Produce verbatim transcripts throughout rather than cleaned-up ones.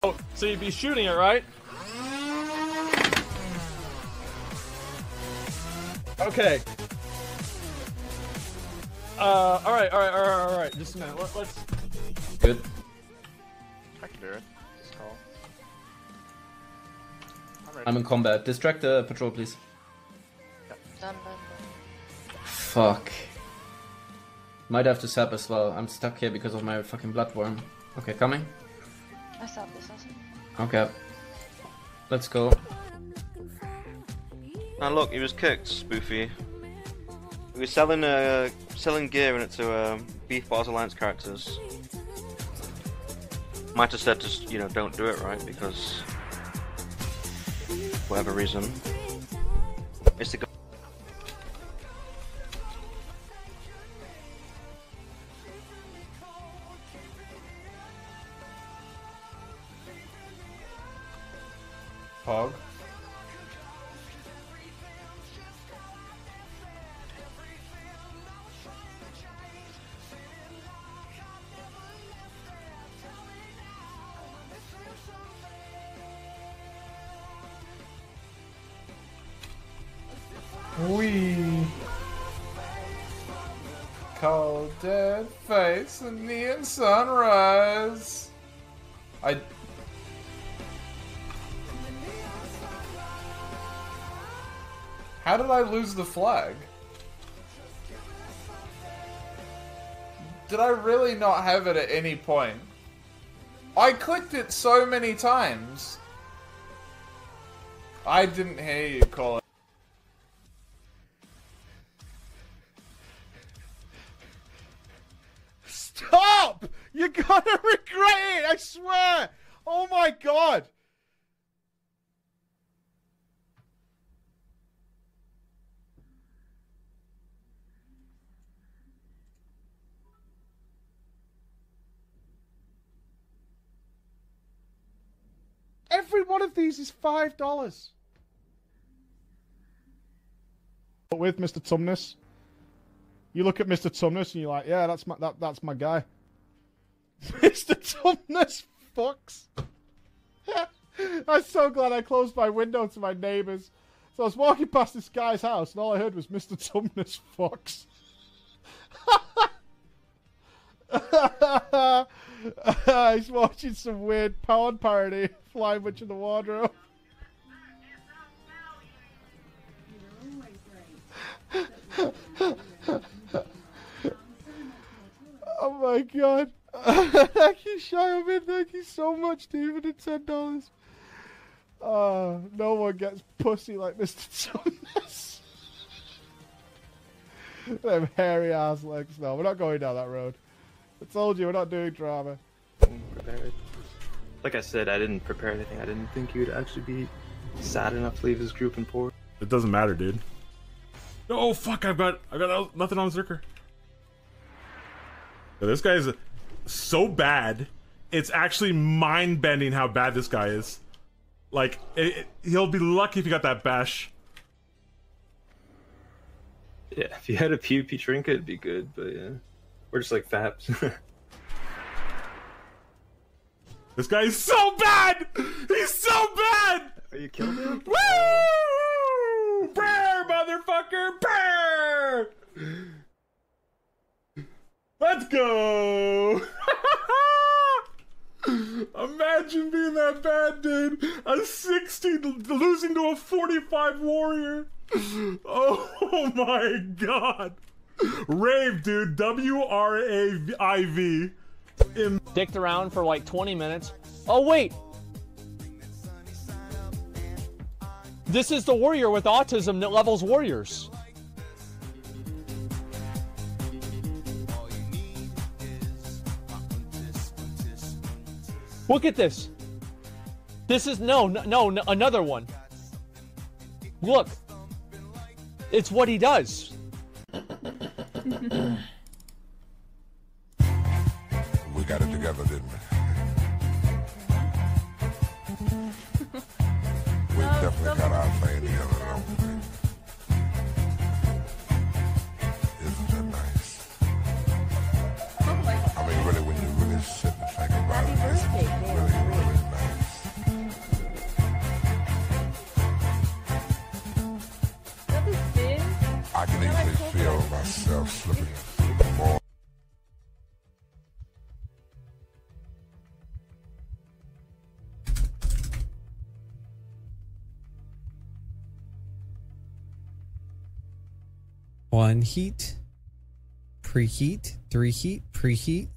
Oh, so you'd be shooting it, right? Okay. Uh, all right, all right, all right, all right. Just a minute. Let, let's. Good. I can do it. Just call. I'm, ready. I'm in combat. Distract the patrol, please. Yep. Done, done, done. Fuck. Might have to sap as well. I'm stuck here because of my fucking bloodworm. Okay, coming. I stopped this also. Okay. Let's go. Now look, he was kicked, Spoofy. We were selling uh, selling gear in it to uh, Beef Bars Alliance characters. Might have said just, you know, don't do it, right? Because whatever reason. It's the Hog. We cold dead face and neon sunrise. I. How did I lose the flag? Did I really not have it at any point? I clicked it so many times. I didn't hear you call it. Stop! You're gonna regret it, I swear! Oh my god! Every one of these is five dollars. With Mister Tumnus, you look at Mister Tumnus and you're like, yeah, that's my that that's my guy. Mister Tumnus fucks. I'm so glad I closed my window to my neighbours. So I was walking past this guy's house and all I heard was Mister Tumnus fucks. He's watching some weird porn parody, Flying Witch in the Wardrobe. Oh my god. Thank you, Shiomin. Thank you so much, David, at ten dollars. Uh, no one gets pussy like Mister Thomas. Them hairy ass legs. No, we're not going down that road. I told you, we're not doing drama. Prepared. Like I said, I didn't prepare anything. I didn't think he would actually be sad enough to leave his group in port. It doesn't matter, dude. Oh fuck! I've got I got nothing on Zerker. This guy is so bad. It's actually mind-bending how bad this guy is. Like, it, it, he'll be lucky if he got that bash. Yeah, if you had a PvP trinket, it'd be good, but yeah. We're just like faps. This guy is so bad! He's so bad! Are you killing him? Woo! Brr, motherfucker! Brr! Let's go! Imagine being that bad, dude. A sixty losing to a forty-five warrior. Oh my god. Rave, dude. W R A I V. Dicked around for like twenty minutes. Oh, wait. This is the warrior with autism that levels warriors. Look at this. This is no, no, no, another one. Look. It's what he does. We got it together, didn't we? We definitely got our thing together, don't we? Isn't that nice? I mean, really, when you really sit and think about it, it's really, really nice. I can easily feel myself slipping into more. One heat, preheat, three heat, preheat.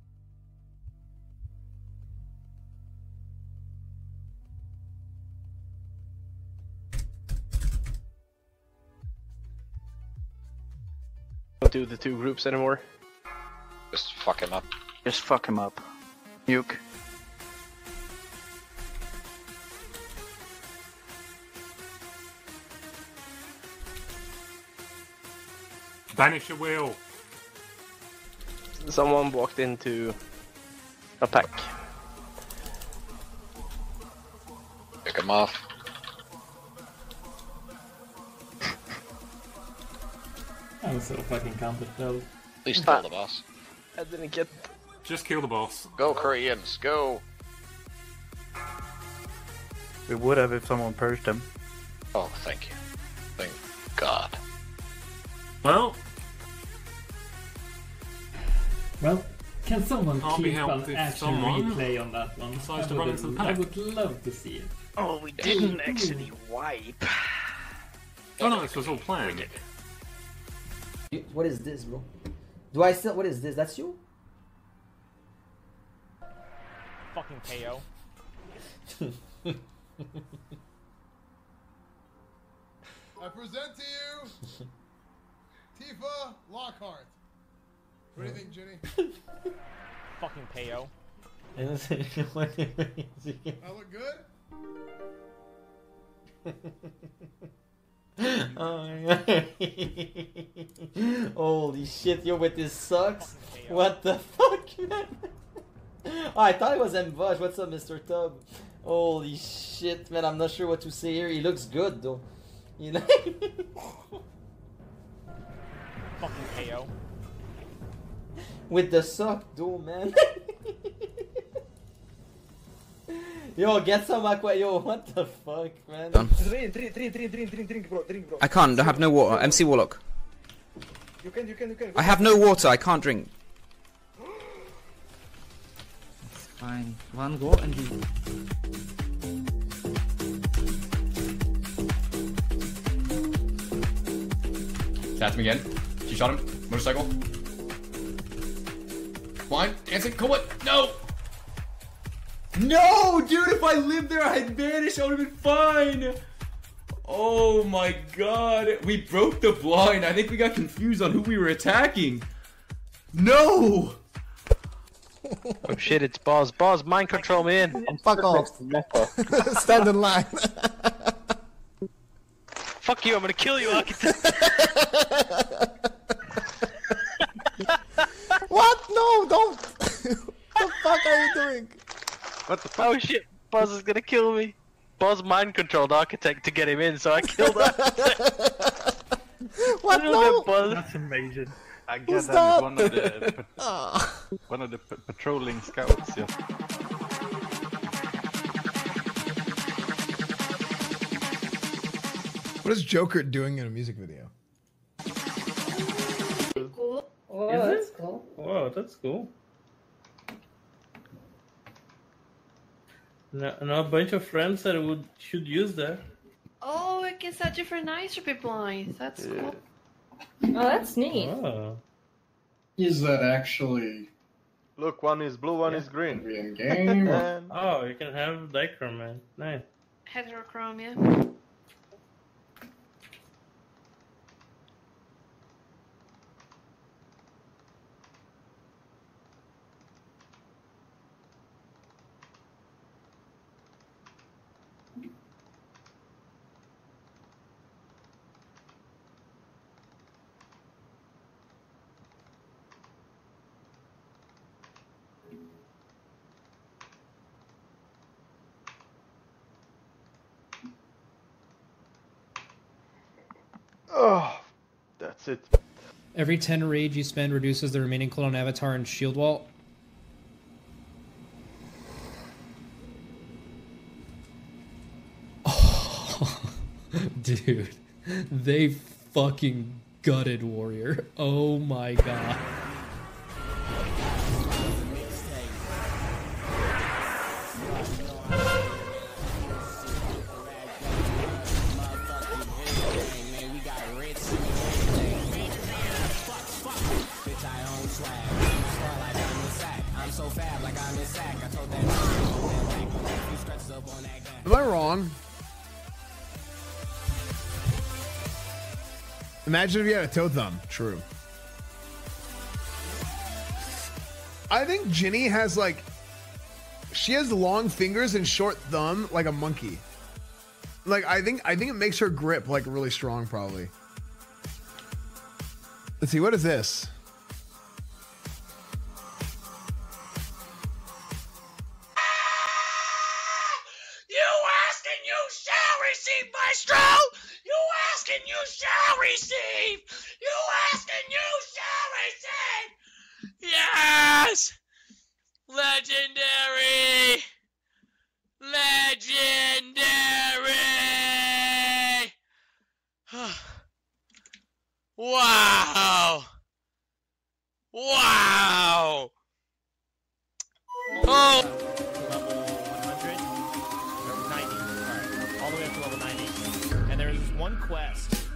Don't do the two groups anymore. Just fuck him up. Just fuck him up. Nuke. Banish a wheel. Someone walked into a pack. Pick him off. I'm so fucking comfortable. At least kill the boss. I didn't get. Just kill the boss. Go Koreans, go! We would have if someone purged him. Oh, thank you. Thank God. Well. Well, can someone Can't be keep helped an if action someone replay on that one? decides I to run would, into the I pack. would love to see it. Oh, we didn't actually wipe. Oh no, this was all planned. What is this, bro? Do I still? What is this? That's you? Fucking K O. I present to you Tifa Lockhart. What do you think, Jenny? Fucking K O. I look good? Oh my god. Holy shit, yo, with this sucks. What the fuck, man? Oh, I thought it was Ambush. What's up, Mister Tub? Holy shit, man. I'm not sure what to say here. He looks good, though. You know? Fucking K O. With the suck, though, man. Yo, get some aqua. Yo, what the fuck, man? Done. Drink, drink, drink, drink, drink, drink, drink, bro, drink, bro. I can't. I have no water. M C Warlock. You can, you can, you can. I have no water. I can't drink. Fine. One go and you. That's him again. She shot him. Motorcycle. Blind. Dancing. Come on. No! No, dude, if I lived there, I'd vanish. I would have been fine. Oh my god. We broke the blind. I think we got confused on who we were attacking. No! Oh shit, it's Boz. Boz, mind control me in. Fuck off. Stand in line. Fuck you, I'm gonna kill you, Architect. What? No, don't. What the fuck are you doing? What the fuck? Oh shit, Boz is gonna kill me. Boz mind controlled Architect to get him in, so I killed Architect. What? No. That's amazing. I Who's guess I'm that? one of the Ah. one of the p patrolling scouts. Yeah. What is Joker doing in a music video? Cool. Oh, Is that's it? cool. Wow, that's cool. No, no, a bunch of friends that would should use that. Oh, we can set different nicer people lines. That's cool. Oh, that's neat. Oh. Is that actually Look, one is blue, one is green. in game? or- And Oh, you can have dichromy, man. Nice. Heterochromia. oh, that's it. Every ten rage you spend reduces the remaining cooldown avatar and shield wall. Oh, dude, they fucking gutted, warrior. Oh my god. Am I wrong? Imagine if you had a toe thumb. True. I think Ginny has like, she has long fingers and short thumb like a monkey. Like I think I think it makes her grip like really strong probably. Let's see, what is this? You ask and you shall receive, Maestro! You ask and you shall receive! You ask and you shall receive! Yes! Legendary! Legendary! Wow! Wow! Oh! Level one hundred? Or ninety, sorry. All the way up to level ninety. And there's one quest